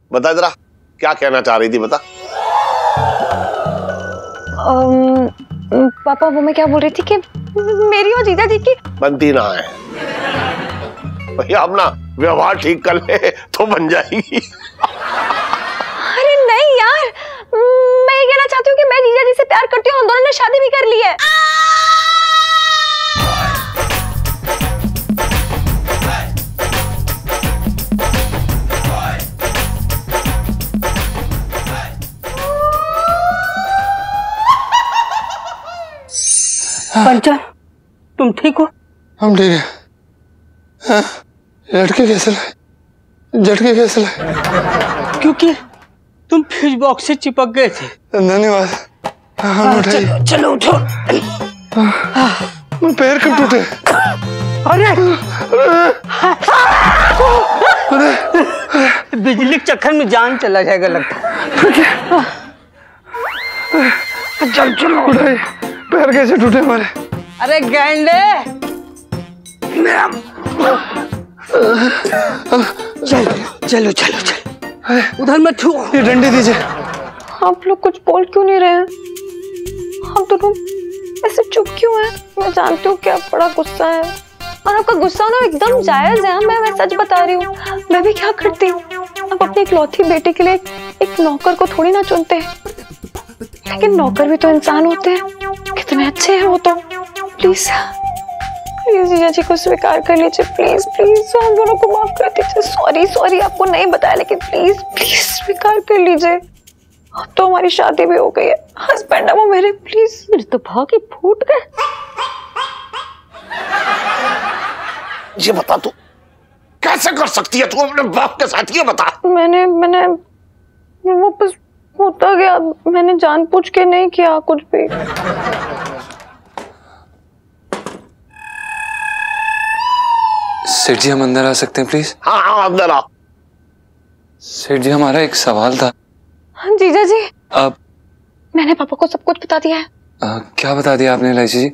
बता जरा क्या कहना चाह रही थी, बता। पापा वो मैं क्या बोल रही थी कि मेरी और जीजा जी की बनती ना है भैया, अपना व्यवहार ठीक कर ले तो बन जाएगी। अरे नहीं यार, मैं ये कहना चाहती हूँ कि मैं जीजा जी से प्यार करती हूँ, हम दोनों ने शादी भी कर ली है। पंचम, तुम ठीक हो? हम ठीक है। हाँ, लड़के कैसे लाए, झटके कैसे लाए? क्योंकि तुम फ्यूज बॉक्स से चिपक गए थे। धन्यवाद। हम उठाइए। चलो उठो। मैं पैर कब टूटे? अरे बिजली के चक्कर में जान चला जाएगा लगता है। चल चलो उठाइए। पैर कैसे टूटे हमारे? अरे गैंडे, चलो चलो चलो, उधर मत छू। ये डंडी दीजिए। आप लोग कुछ बोल क्यों नहीं रहे हैं? हम दोनों ऐसे चुप क्यों हैं? मैं जानती हूँ कि आप बड़ा गुस्सा है और आपका गुस्सा होना एकदम जायज है। मैं सच बता रही हूँ। मैं भी क्या करती हूँ, आप अपनी इकलौती बेटी के लिए एक नौकर को थोड़ी ना चुनते हैं, लेकिन नौकर भी तो इंसान होते हैं। कितने अच्छे हैं वो तो। प्लीज प्लीज जीजा जी को स्वीकार कर लीजिए, प्लीज प्लीज। हम दोनों को माफ कर दीजिए। सॉरी सॉरी, आपको नहीं बताया, लेकिन प्लीज प्लीज स्वीकार कर लीजिए। अब तो हमारी शादी भी हो गई है, हस्बैंड है वो मेरे। प्लीज। मेरे तो भाग ही फूट गए। ये बता तू कैसे कर सकती है, तू अपने बाप के साथ? ये बता। मैंने वो बस होता गया, मैंने जानबूझ के नहीं किया कुछ भी। सेठ जी हम अंदर आ सकते हैं प्लीज? हाँ हाँ अंदर आओ। सेठ जी हमारा एक सवाल था। हाँ जीजा जी। अब मैंने पापा को सब कुछ बता दिया है। क्या बता दिया आपने इलायची जी?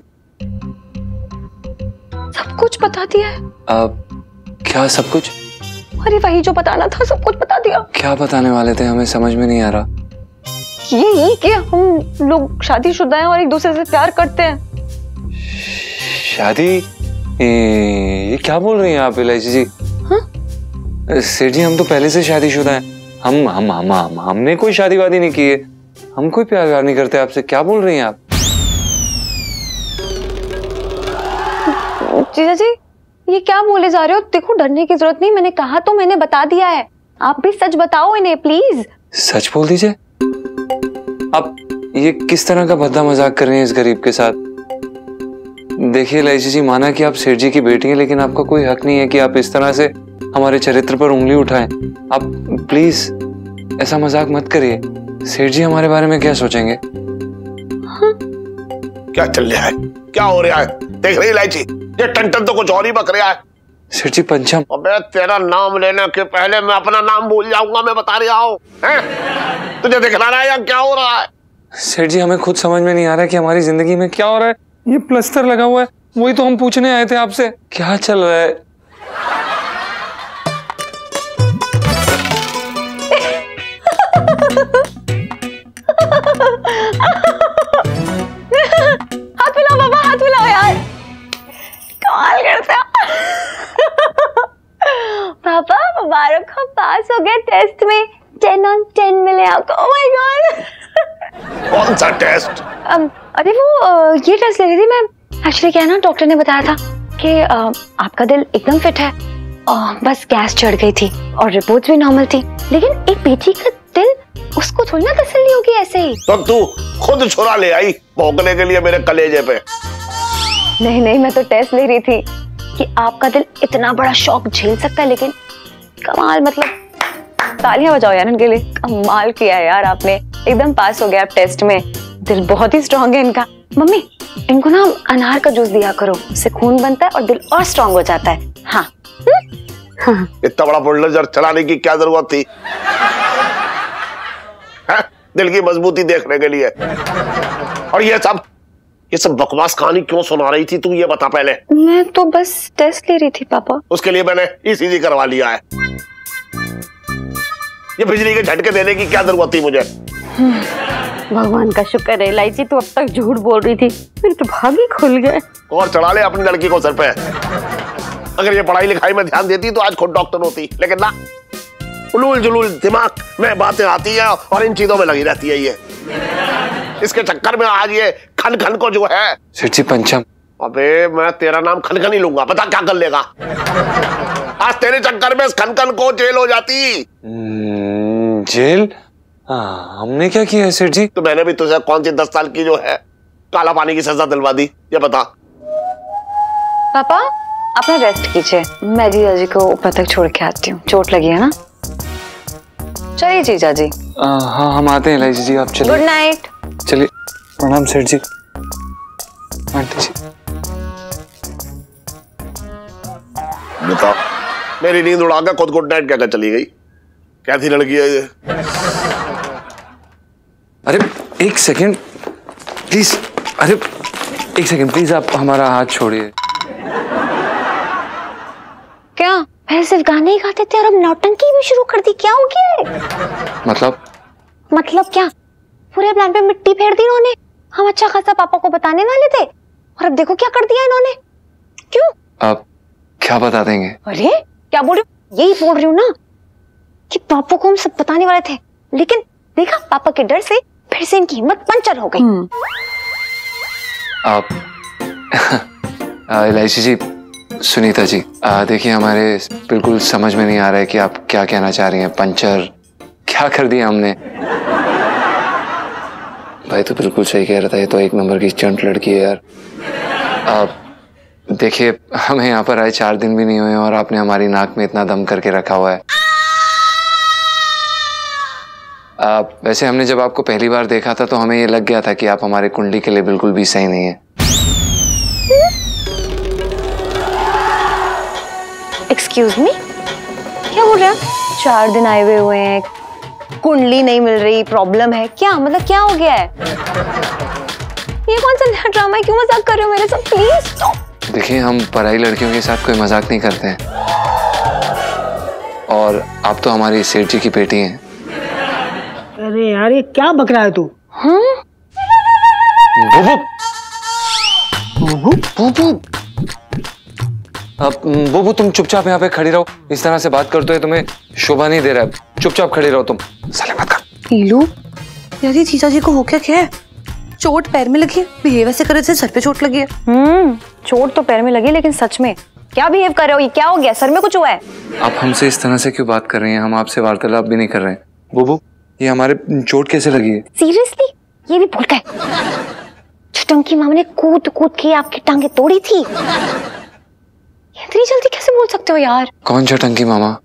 सब कुछ बता दिया है। क्या सब कुछ? अरे वही जो बताना था, सब कुछ बता दिया। क्या बताने वाले थे, हमें समझ में नहीं आ रहा। ये कि हम लोग शादीशुदा हैं और एक दूसरे से प्यार करते हैं। शादी? ये क्या बोल रही हैं आप इलायची जी? हाँ? सेठ जी हम तो पहले से शादीशुदा हैं। हमने कोई शादी वादी नहीं की है, हम कोई प्यार व्यार नहीं करते आपसे। क्या बोल रही हैं आप? जीजा जी ये क्या बोले जा रहे हो? देखो डरने की जरूरत नहीं, मैंने कहा तो मैंने बता दिया है। आप भी सच बताओ इन्हें प्लीज। सच बोल दीजिए। आप ये किस तरह का भद्दा मजाक कर रहे हैं इस गरीब के साथ? देखिए इलायची जी, माना कि आप सेठ जी की बेटी हैं, लेकिन आपका कोई हक नहीं है कि आप इस तरह से हमारे चरित्र पर उंगली उठाएं। आप प्लीज ऐसा मजाक मत करिए। सेठ जी हमारे बारे में क्या सोचेंगे? हाँ? क्या चल रहा है, क्या हो रहा है? देख रही इलायची, ये टन तो कुछ और ही बक रहा है। सेठ जी पंचम। अबे तेरा नाम लेने के पहले मैं अपना नाम भूल जाऊंगा, मैं बता रहा हूँ। तुझे दिख रहा है या क्या हो रहा है? सेठ जी हमें खुद समझ में नहीं आ रहा है कि हमारी जिंदगी में क्या हो रहा है। ये प्लस्तर लगा हुआ है, वही तो हम पूछने आए थे आपसे। क्या चल रहा है? हाथ मिलाओ बाबा, हाथ मिलाओ यार। कमाल करते हो। पापा मुबारक हो, पास हो गए टेस्ट में। 10 on 10 मिले आपको। Oh my god. कौन सा टेस्ट? अरे वो ये टेस्ट ले रही थी मैं। एक्चुअली क्या है ना, डॉक्टर ने बताया था कि आपका दिल एकदम फिट है, बस गैस चढ़ गई थी और रिपोर्ट्स भी नॉर्मल थी। लेकिन एक बेटी का दिल, उसको थोड़ी ना तसल्ली होगी ऐसे ही। तो तू खुद छुरा ले आई भौंकने के लिए मेरे कलेजे पे। नहीं नहीं, मैं तो टेस्ट ले रही थी कि आपका दिल इतना बड़ा शॉक झेल सकता है। लेकिन कमाल, मतलब तालियां बजाओ यार इनके लिए। कमाल किया है यार आपने, एकदम पास हो गया आप टेस्ट में। दिल बहुत ही स्ट्रांग है इनका। मम्मी इनको ना अनार का जूस दिया करो, उससे खून बनता है और दिल और स्ट्रांग हो जाता है। हाँ। इतना बड़ा बुलडोजर चलाने की क्या जरूरत थी? दिल की मजबूती देखने के लिए। और ये सब बकवास कहानी क्यों सुना रही थी तू, ये बता पहले। मैं तो बस टेस्ट ले रही थी पापा। उसके लिए मैंने ईसीजी करवा लिया है। ये बिजली के झटके देने की क्या जरूरत थी मुझे? भगवान का शुक्र है इलायची तू अब तक झूठ बोल रही थी, फिर तो भाग ही खुल गए। और चढ़ा ले अपनी लड़की को सर पे। अगर ये पढ़ाई लिखाई में ध्यान देती तो आज खुद डॉक्टर होती, लेकिन ना, उलूल जुलूल दिमाग में बातें आती है और इन चीजों में लगी रहती है ये। इसके चक्कर में आज ये खन खन को जो है। सेठ जी पंचम। अबे मैं तेरा नाम खन खन ही लूंगा, पता क्या कर लेगा? आज तेरे चक्कर में इस खन खन को जेल हो जाती। जेल? हाँ, हमने क्या किया है सेठ जी? तो मैंने भी तुझे कौन सी 10 साल की जो है काला पानी की सजा दिलवा दी, ये बता। पापा अपना रेस्ट कीजिए, मैं जीजाजी को ऊपर तक छोड़ के आती हूँ, चोट लगी है ना। चलिए जीजाजी। हाँ हम आते हैं इलायची जी, आप चलिए। Good night. चलिए। प्रणाम सेठ जी। आंटी जी। बताओ, मेरी नींद उड़ा के खुद गुड नाइट कहकर चली गई। कैसी लड़की है ये? अरे एक सेकंड प्लीज, अरे एक सेकंड प्लीज, आप हमारा हाथ छोड़िए। क्या पहले सिर्फ गाने ही गाते थे और अब नौटंकी भी शुरू कर दी, क्या हो गया? मतलब क्या? पूरे प्लान पे मिट्टी फेर दी इन्होंने। हम अच्छा खासा पापा को बताने वाले थे और अब देखो क्या कर दिया इन्होंने। क्यों? आप क्या बता देंगे? अरे क्या बोल रही हूँ? यही बोल रही हूँ ना कि पापा को हम सब बताने वाले थे, लेकिन देखा पापा के डर से फिर से इनकी हिम्मत पंचर हो गई। आप इलायची जी, सुनीता जी, देखिए हमारे बिल्कुल समझ में नहीं आ रहा है कि आप क्या कहना चाह रही हैं। पंचर क्या कर दिया हमने? भाई तो बिल्कुल सही कह रहा था, ये तो एक नंबर की चंट लड़की है यार। आप देखिए, हमें यहाँ पर आए 4 दिन भी नहीं हुए और आपने हमारी नाक में इतना दम करके रखा हुआ है। वैसे हमने जब आपको पहली बार देखा था तो हमें ये लग गया था कि आप हमारे कुंडली के लिए बिल्कुल भी सही नहीं है। एक्सक्यूज मी, क्या बोल रहे हैं? 4 दिन आए हुए हैं, कुंडली नहीं मिल रही, प्रॉब्लम है क्या? मतलब क्या हो गया है? ये कौन सा नया ड्रामा है? क्यों मजाक कर रहे हो मेरे साथ? Please stop. देखिए, हम पराई लड़कियों के साथ कोई मजाक नहीं करते हैं और आप तो हमारी सेठ जी की बेटी हैं। अरे यार ये क्या बक रहा है तू? बुबू तुम चुपचाप यहाँ पे खड़ी रहो, इस तरह से बात करते हो तुम्हें शोभा नहीं दे रहा है। चुपचाप खड़ी रहो तुम, साले मत कर। नीलू, यार जीजाजी को हो क्या है? चोट पैर में लगी है, बिहेव ऐसे करे जैसे सर पे चोट लगी है। चोट तो पैर में लगी, लेकिन सच में क्या बिहेव कर रहे हो? ये क्या हो गया? सर में कुछ हुआ है? आप हमसे इस तरह से क्यों बात कर रही हैं? हम आपसे वार्तालाप भी नहीं कर रहे हैं। बुबू, ये हमारे चोट कैसे लगी है? सीरियसली ये भी भूल गए? छटंकी मामा ने कूद के आपकी टांगे तोड़ी थी। इतनी जल्दी कैसे बोल सकते हो यार? कौन छटंकी मामा?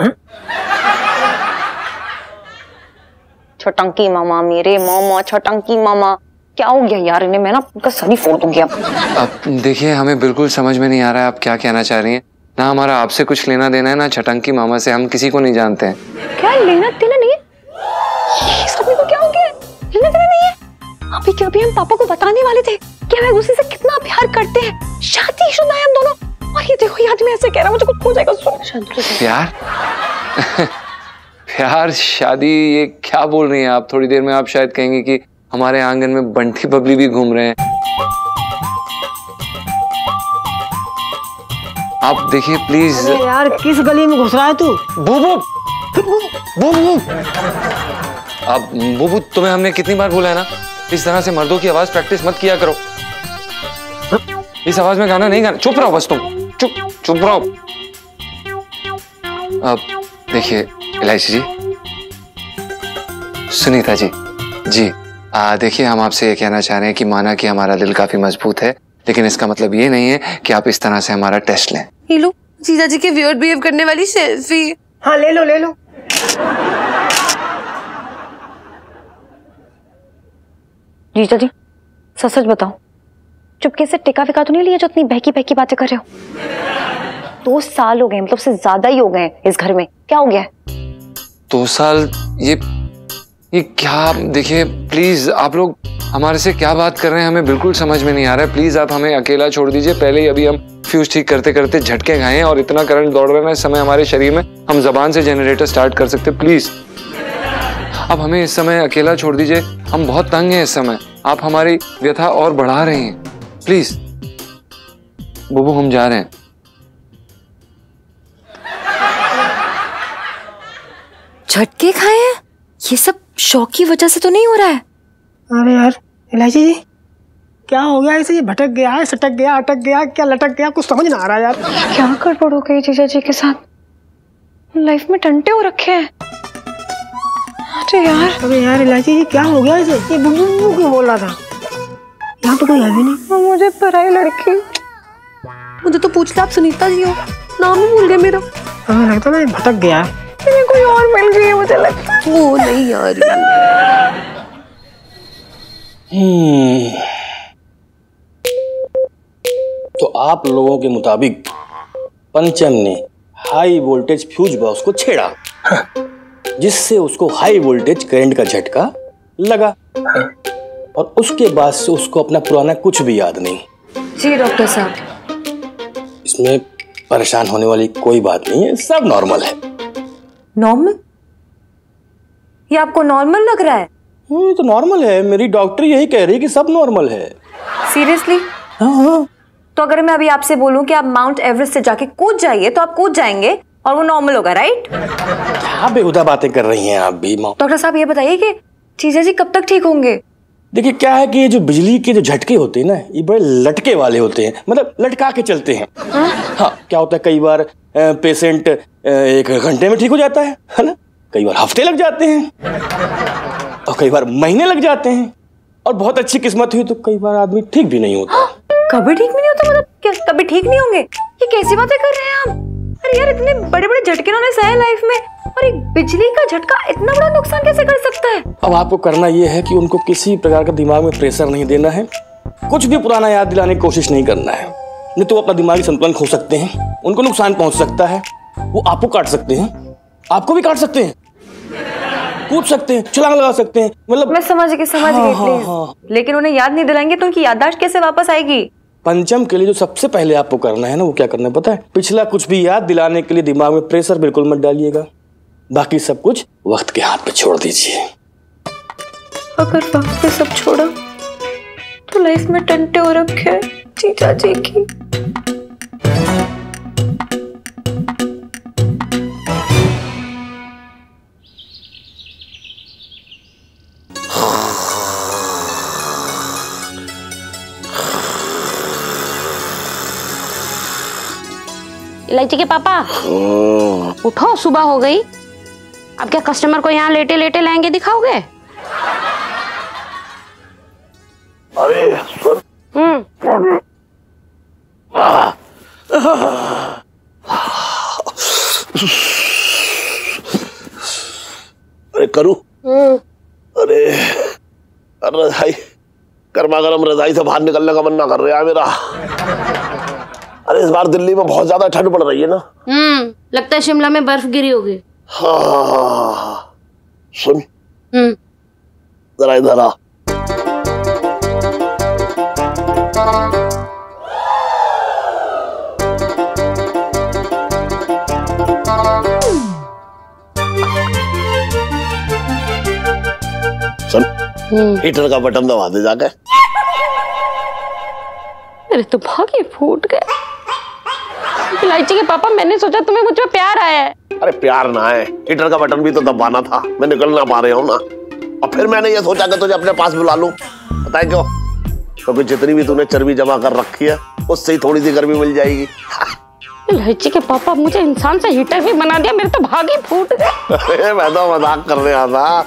छटंकी मामा, मेरे मामा छटंकी मामा। क्या हो गया यार इन्हें? मैं ना उनका सर ही फोड़ दूंगी अब। देखिए, हमें बिल्कुल समझ में नहीं आ रहा है आप क्या कहना चाह रही हैं। ना हमारा आपसे कुछ लेना देना है, ना छटंकी मामा से। हम किसी को नहीं जानते हैं। क्या लेना देना नहीं है? इस आदमी को क्या हो गया? लेना देना नहीं है? अभी क्या अभी हम पापा को बताने वाले थे कि हम एक दूसरे से कितना प्यार करते हैं, शादीशुदा है हम दोनों, और ये देखो ये आदमी ऐसे कह रहा है, मुझे कुछ हो जाएगा। प्यार? प्यार शादी, ये क्या बोल रही हैं आप? थोड़ी देर में आप शायद कहेंगे कि हमारे आंगन में बंटी बबली भी घूम रहे हैं। आप देखिए प्लीज। यार किस गली में घुस रहा है तू? बुबू, बुबू, अब बुबू तुम्हें हमने कितनी बार बोला है ना, इस तरह से मर्दों की आवाज प्रैक्टिस मत किया करो। इस आवाज में गाना नहीं गाना। चुप रहो बस तुम, चुप रहो। अब देखिए इलायची जी, सुनीता जी, देखिए हम आपसे ये कहना चाह रहे हैं कि माना कि हमारा दिल काफी मजबूत है, लेकिन इसका मतलब ये नहीं है कि आप इस तरह से हमारा टेस्ट लें। नीलू, जीजाजी के वियर्ड बिहेव करने वाली सेल्फी। हाँ ले लो। जीजाजी सच बताओ, चुपके से टिका फिका तो नहीं लिया जो इतनी बहकी बातें कर रहे हो? 2 साल हो गए, मतलब से ज्यादा ही हो गए इस घर में। क्या हो गया? 2 साल? ये क्या? देखिए प्लीज, आप लोग हमारे से क्या बात कर रहे हैं, हमें बिल्कुल समझ में नहीं आ रहा है। प्लीज आप हमें अकेला छोड़ दीजिए। पहले ही अभी हम फ्यूज ठीक करते करते झटके खाए हैं और इतना करंट दौड़ रहा है ना इस समय हमारे शरीर में, हम जबान से जनरेटर स्टार्ट कर सकते। प्लीज अब हमें इस समय अकेला छोड़ दीजिए, हम बहुत तंग हैं इस समय। आप हमारी व्यथा और बढ़ा रहे हैं। प्लीज बुबू, हम जा रहे हैं। झटके खाए हैं? ये सब शौक की वजह से तो नहीं हो रहा है? अरे यार इलायची जी, क्या हो गया इसे? ये भटक गया है, सटक गया, अटक गया, क्या लटक गया, कुछ समझ ना आ रहा यार। क्या गड़बड़ हो गई जीजाजी के साथ? लाइफ में टंटे हो रखे हैं। अरे यार इलायची जी, क्या हो गया इसे? ये बुबू क्यों बोल रहा था? यहाँ तो कोई है भी नहीं। मुझे पराई लड़की, मुझे तो पूछ ले आप सुनीता जी हो, नाम ही भूल गए मेरा। हमें लगता है भटक गया है। कोई और मिल गई है मुझे लगता है। वो नहीं यार। तो आप लोगों के मुताबिक पंचम ने हाई वोल्टेज फ्यूज बॉक्स को छेड़ा, जिससे उसको हाई वोल्टेज करंट का झटका लगा, और उसके बाद से उसको अपना पुराना कुछ भी याद नहीं। जी डॉक्टर साहब। इसमें परेशान होने वाली कोई बात नहीं है, सब नॉर्मल है। नॉर्मल? ये आपको नॉर्मल लग रहा है? ये तो नॉर्मल है, मेरी डॉक्टर यही कह रही है कि सब नॉर्मल है। सीरियसली? हाँ। तो अगर मैं अभी आपसे बोलूं कि आप माउंट एवरेस्ट से जाके कूद जाइए, तो आप कूद जाएंगे और वो नॉर्मल होगा, राइट? क्या बेहुदा बातें कर रही हैं आप भी। डॉक्टर साहब ये बताइए कि जीजाजी कब तक ठीक होंगे? देखिए क्या है कि ये जो बिजली के जो झटके होते हैं ना, ये बड़े लटके वाले होते हैं, मतलब लटका के चलते हैं। हाँ, क्या होता है कई बार पेशेंट 1 घंटे में ठीक हो जाता है ना, कई बार हफ्ते लग जाते हैं, और कई बार महीने लग जाते हैं, और बहुत अच्छी किस्मत हुई तो कई बार आदमी ठीक भी नहीं होता। कभी ठीक भी नहीं होता? मतलब क्या कभी ठीक नहीं होंगे? ये कैसी बातें कर रहे हैं आप? अरे यार, इतने बड़े बड़े झटके उन्होंने सहे लाइफ में, और एक बिजली का झटका इतना बड़ा नुकसान कैसे कर सकता है? अब आपको करना यह है कि उनको किसी प्रकार का दिमाग में प्रेशर नहीं देना है, कुछ भी पुराना याद दिलाने की कोशिश नहीं करना है, नहीं तो अपना दिमागी संतुलन खो सकते हैं, उनको नुकसान पहुंच सकता है, वो आपको काट सकते हैं, आपको भी काट सकते हैं, कूद सकते हैं, छलांग लगा सकते हैं। मतलब मैं समझ गई प्लीज। लेकिन उन्हें याद नहीं दिलाएंगे तो उनकी याददाश्त कैसे वापस आएगी? पंचम के लिए जो सबसे पहले आपको करना है ना, वो क्या करना है पता है? पिछला कुछ भी याद दिलाने के लिए दिमाग में प्रेशर बिल्कुल मत डालिएगा, बाकी सब कुछ वक्त के हाथ पे छोड़ दीजिए। अगर वक्त पे सब छोड़ा तो लाइफ में टंटे हो रखे हैं जीजाजी की। इलायची के पापा, उठो, सुबह हो गई। अब क्या कस्टमर को यहाँ लेटे लेटे लहंगे दिखाओगे? अरे सुन, अरे करूं? अरे रजाई, गर्मा गर्म रजाई से बाहर निकलने का मन ना कर रहा है मेरा। अरे इस बार दिल्ली में बहुत ज्यादा ठंड पड़ रही है ना। लगता है शिमला में बर्फ गिरी होगी। हाँ, सुन जरा इधर आ। सुन, हीटर का बटन दबा दे जाकर। अरे तो भागे फूट गए। इलायची के पापा, मैंने सोचा तुम्हें मुझ पे प्यार आया है। अरे प्यार ना है, हीटर का बटन भी तो दबाना था, मैं निकल ना पा रहा हूँ ना। और फिर मैंने ये सोचा कि तुझे अपने पास बुला लूं। पता है क्यों? क्योंकि जितनी भी तूने चर्बी जमा कर रखी है, उससे ही थोड़ी सी गर्मी मिल जाएगी। इलायची के पापा, मुझे इंसान से हीटर भी बना दिया, मेरे तो भागे फूट गए। अरे मैं तो मजाक कर रहा था।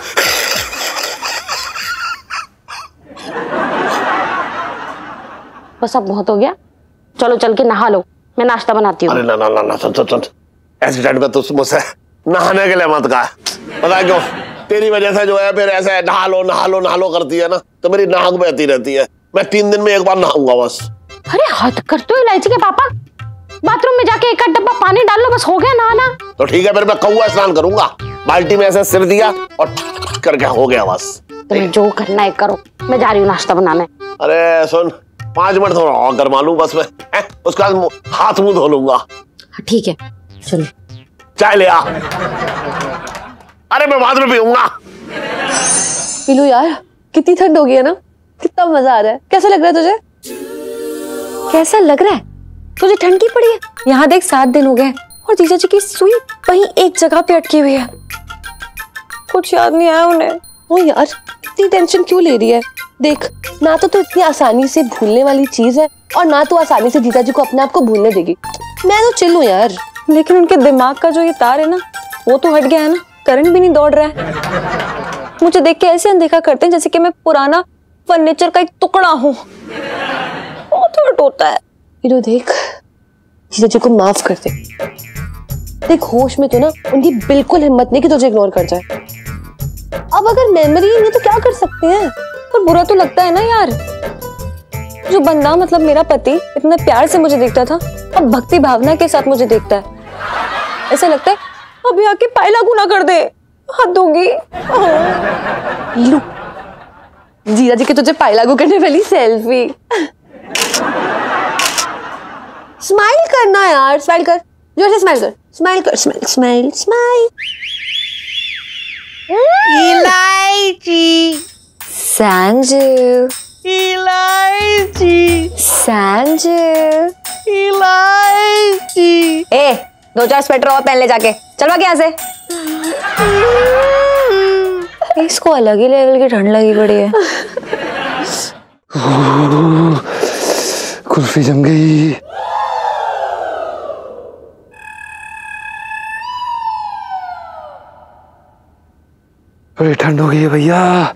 बस अब बहुत हो गया, चलो चल के नहा लो, मैं नाश्ता बनाती हूँ। अरे ना ना ना ना, सुन सुन सुन, एक्सीडेंट में तो मुझसे नहाने के लिए मत कहा। पता है क्यों? तेरी वजह से जो है फिर ऐसे नहा लो नहा लो नहा लो करती है ना, तो मेरी नाक बहती रहती है। मैं 3 दिन में एक बार नहाऊंगा बस। अरे हद कर दो इलायची के पापा, बाथरूम में जाके 1 डब्बा पानी डाल लो, बस हो गया नहाना। तो ठीक है, फिर मैं कौवा स्नान करूंगा, बाल्टी में ऐसे सिर दिया और करके हो गया बस। तुम्हें जो करना है करो, मैं जा रही हूँ नाश्ता बनाने। अरे सुन, 5 मिनट थोड़ा और गरमा लूं बस मैं, उसके बाद हाथ मुंह धो लूंगा। ठीक है, चलो चाय ले आ। अरे मैं बाद में पीऊंगा। पीलू यार, कितनी ठंड हो गई है ना, कितना मजा आ रहा है। कैसा लग रहा है तुझे? कैसा लग रहा है? तुझे ठंड की पड़ी है? यहाँ देख 7 दिन हो गए और जीजाजी की सुई वहीं एक जगह पे अटकी हुई है। कुछ याद नहीं आया उन्हें। ओ यार, इतनी टेंशन क्यों ले रही है? देख, ना तो इतनी आसानी से भूलने वाली चीज है और ना तो आसानी से जीजाजी को अपने आप को भूलने देगी। मैं तो चिल हूँ यार। लेकिन उनके दिमाग का जो ये तार है ना, वो तो हट गया है ना, करंट भी नहीं दौड़ रहा है। मुझे देख के ऐसे अनदेखा करते हैं जैसे कि मैं पुराना फर्नीचर का एक टुकड़ा हूँ। बहुत हर्ट होता है। पीलू देख, जीजाजी को माफ कर दे। देख, होश में तो ना उनकी बिल्कुल हिम्मत नहीं कि तुझे इग्नोर कर जाए। अब अगर मेमोरी नहीं है तो क्या कर सकते हैं? पर बुरा तो लगता है ना यार। जो बंदा मतलब मेरा पति इतना प्यार से मुझे देखता था, अब भक्ति भावना के साथ मुझे देखता है। ऐसा लगता है अभी आके पायला गुना कर दे, हद होगी। पीलू, जीजाजी के तुझे पाई लागू करने वाली सेल्फी। स्माइल करना यार, स्माइल कर, जोर से स्माइल कर, स्माइल कर, स्माइल स्माइल स्माइल। इलायची संजू, इलायची संजू, इलायची। ए 2-4 स्वेटर और पहन ले जाके, चल भाग यहाँ से। इसको अलग ही लेवल की ठंड लगी पड़ी है। कुल्फी जम गई। बड़ी ठंड हो गई है भैया।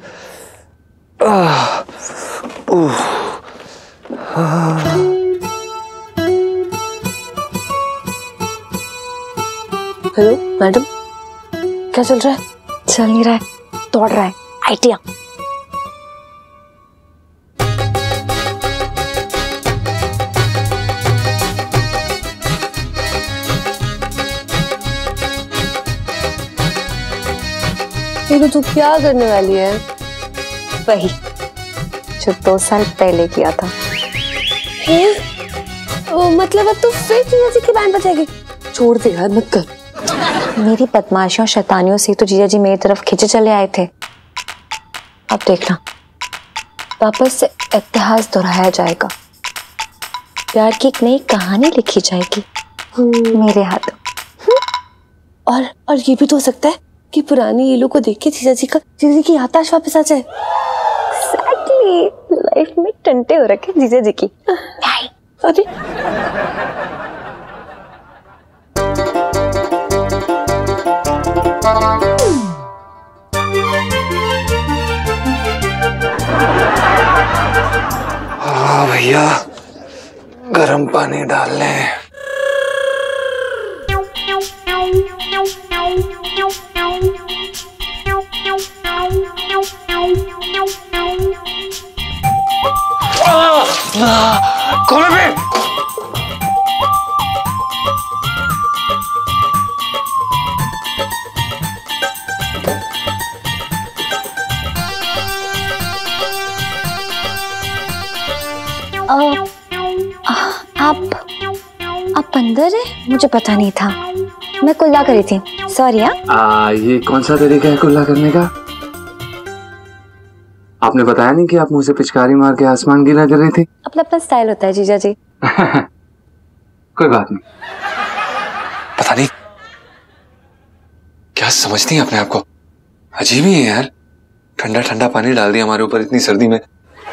हेलो मैडम, क्या चल रहा है? चल नहीं रहा है, दौड़ रहा है आइडिया। पीलू, तू क्या करने वाली है? वही जो 2 साल पहले किया था। मतलब अब तो फिर जीजाजी की बैंड बजाएगी? छोड़ दे यार, मत कर। मेरी बदमाशियों शैतानियों से तो जीजाजी मेरी तरफ खिंचे चले आए थे। अब देखना, वापस से इतिहास दोहराया जाएगा, प्यार की एक नई कहानी लिखी जाएगी मेरे हाथों। और ये भी तो हो सकता है कि पुरानी येलो को देख के जीजाजी की याददाश्त वापस आ जाए। Exactly, लाइफ में टंटे हो रखे जीजाजी की। अरे हाँ भैया, गरम पानी डाल लें। खोले पे। आप अंदर है? मुझे पता नहीं था, मैं कुल्ला करी थी, सॉरी। ये कौन सा तरीका है कुल्ला करने का? आपने बताया नहीं कि आप मुझसे पिचकारी मार के आसमान गीला कर रही थी? अपना अपना स्टाइल होता है जीजाजी। कोई बात नहीं। पता नहीं क्या समझती हैं अपने आप को, अजीब ही है यार। ठंडा ठंडा पानी डाल दिया हमारे ऊपर इतनी सर्दी में।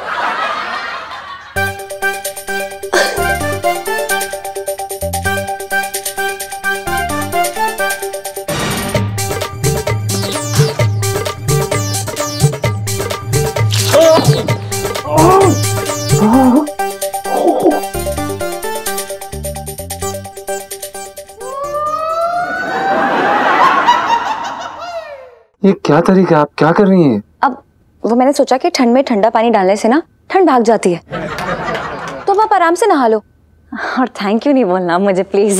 ये क्या तरीका, आप क्या कर रही हैं? अब वो मैंने सोचा कि ठंड में ठंडा पानी डालने से ना ठंड भाग जाती है, तो आप आराम से नहा लो। और थैंक यू नहीं बोलना मुझे प्लीज।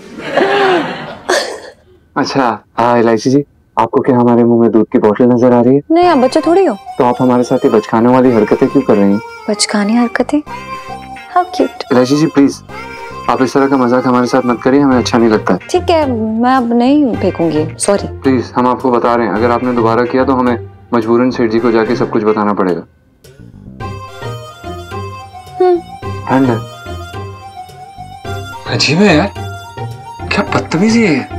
अच्छा हाँ इलायची जी, आपको क्या हमारे मुंह में दूध की बोतल नजर आ रही है? नहीं, आप बच्चे थोड़ी हो। तो आप हमारे साथ ये बचकाने वाली हरकतें क्यों कर रही हैं? बचकानी हरकतें? How cute. Elaichi ji please, आप इस तरह का मजाक हमारे साथ मत करिए, हमें अच्छा नहीं लगता है। ठीक है, मैं अब नहीं फेंकूंगी, सॉरी। प्लीज, हम आपको बता रहे हैं, अगर आपने दोबारा किया तो हमें मजबूरन सेठ जी को जाके सब कुछ बताना पड़ेगा। हैंडल अजीब है यार, क्या बदतमीजी है।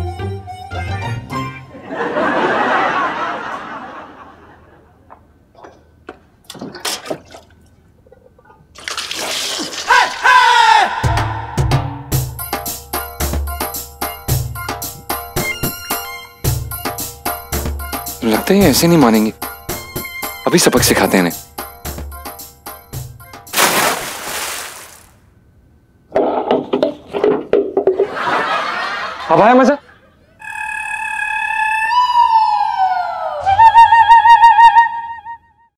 लगता है ऐसे नहीं मानेंगे, अभी सबक सिखाते हैं इन्हें। अब आया मजा।